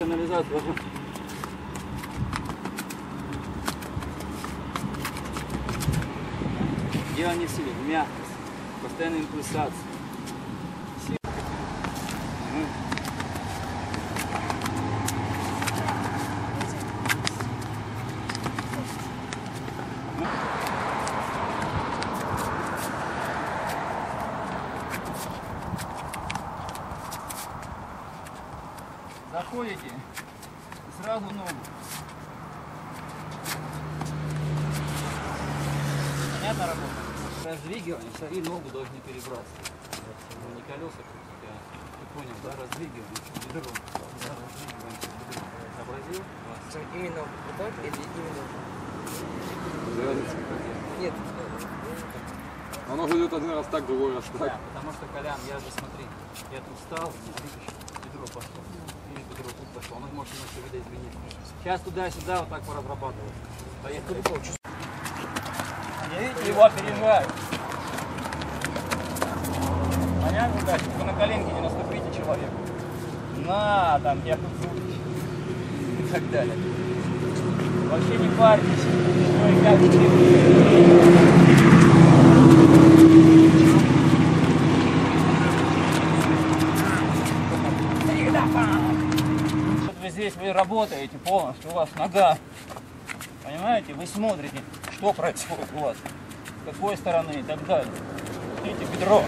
канализацию возьмем. Дело не в силе, в мягкости, постоянной импульсации. Заходите и сразу ногу. Понятно работает? Раздвигиваемся и ногу должны перебраться. Не колеса, ты понял, да? Раздвигиваемся, бедро. Да, раздвигиваемся, бедро. Сообразил? Именно вот так или именно? Нет. Оно идет один раз так, другой раз так. Да, потому что, Колян, я же, смотри, я тут встал, бедро пошло. Или бедро тут пошло. Оно может немножко, видать, изменить. Сейчас туда-сюда вот так поразрабатывать. Поехали. Я, видите, его опережаю. Понятно, да? Вы на коленке не наступите человеку. На, там, я тут и так далее. Вообще не парьтесь. Что и как вот вы здесь, вы работаете полностью, у вас нога. Понимаете? Вы смотрите, что происходит у вас, с какой стороны и так далее. Видите, бедро.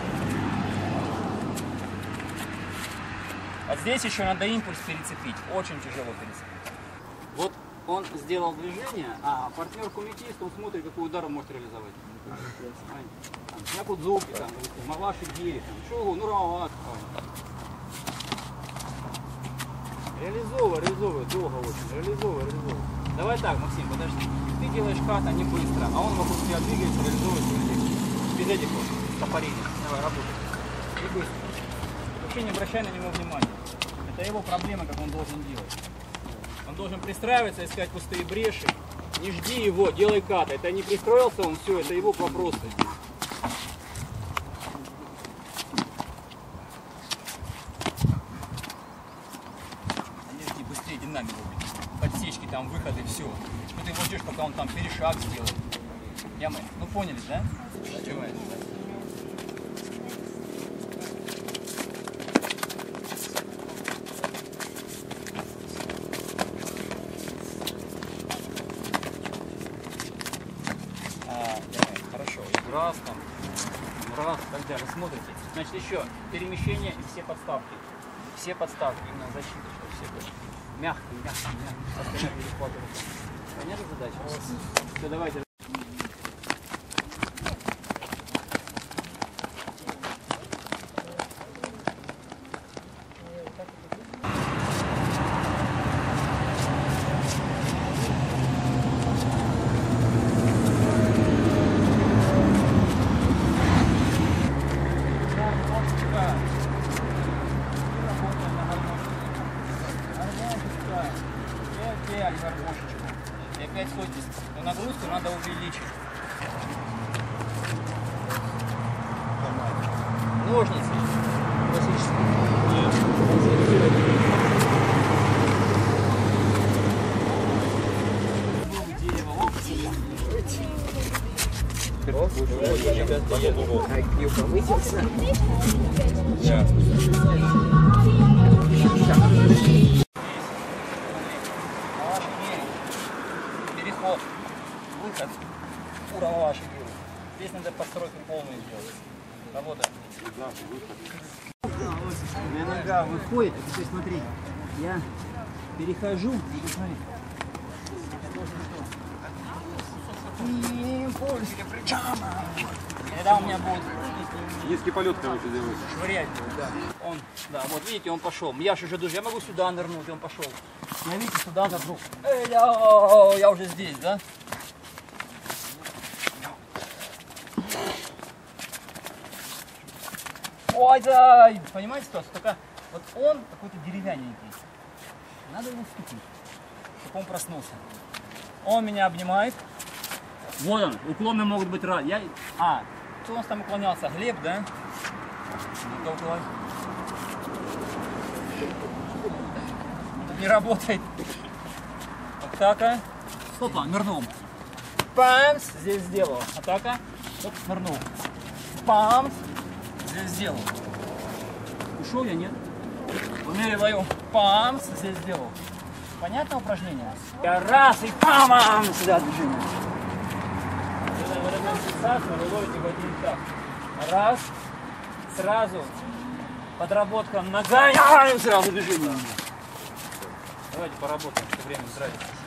А здесь еще надо импульс перецепить. Очень тяжело перецепить. Вот он сделал движение, а партнер-кумитист, он смотрит, какой удар он может реализовать. Там, Кудзуки, там, Маваши Гири, там, Шоу, Нурават. Реализовывай, долго очень. Реализовывай. Давай так, Максим, подожди. Ты делаешь ката не быстро, а он вокруг тебя двигается, реализовывает свою технику. Без этих вот топорений. Давай, работай. И быстро. Вообще не обращай на него внимания. Это его проблема, как он должен делать. Он должен пристраиваться, искать пустые бреши. Не жди его, делай ката. Это не пристроился он, все, это его вопросы. Быстрее динамику. Подсечки, там, выходы, все. Ну ты его ждешь, пока он там перешаг сделает. Ямы, ну поняли, да? Открывай. Хорошо. Раз там, раз, и так далее. Смотрите. Значит, еще перемещение и все подставки. Все подставки, именно защита, чтобы все были. Мягко. Понятна задача? Все, давайте. И опять ходите, но нагрузку надо увеличить. Ножницы. Переход, выход, уровень вашей гиры. Здесь надо постройку полную сделать. Работа. У меня нога выходит, а теперь смотри, я перехожу, и смотри. Импульс, причема. Тогда у меня будет Низкий полет, короче, делаешь. Швырять его, да. Он, да, вот видите, он пошел. Я же уже я могу сюда нырнуть, он пошел. Но видите, сюда нырнул. Я уже здесь, да? Ой, да! Понимаете, что? Только вот он какой-то деревянненький. Надо его вступить, чтобы он проснулся. Он меня обнимает. Вот он, уклоны могут быть разные. Кто у нас там уклонялся? Глеб, да? Ну-ка, уклон. не работает. Атака. Опа, нырнул. Памс, здесь сделал. Атака. Оп, нырнул. Памс, здесь сделал. Ушел я, нет? Выныриваю. Памс, здесь сделал. Понятно упражнение? Я раз и пам, сюда движение. Когда вы робите фиксацию, вы ловите в один так. Раз, сразу. Подработка ногами, сразу движение. Давайте поработаем, что время тратится.